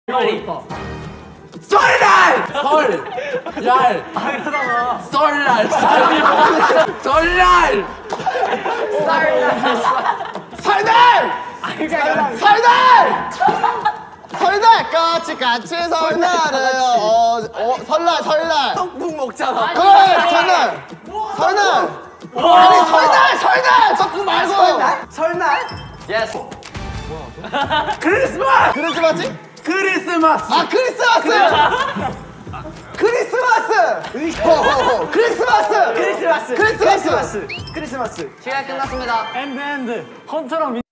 어렵다. 설날! 설! 하다가 설날! 설날! 설날! 설날! 까치 설날을 설날 떡국 먹잖아. 그래 설날 아니 설날 떡국 말고 설날? 예스! 크리스마스? 크리스마스! 아 크리스마스! 크리스마스! 크리스마스! 크리스마스! 시간 끝났습니다. 엔드 헌터랑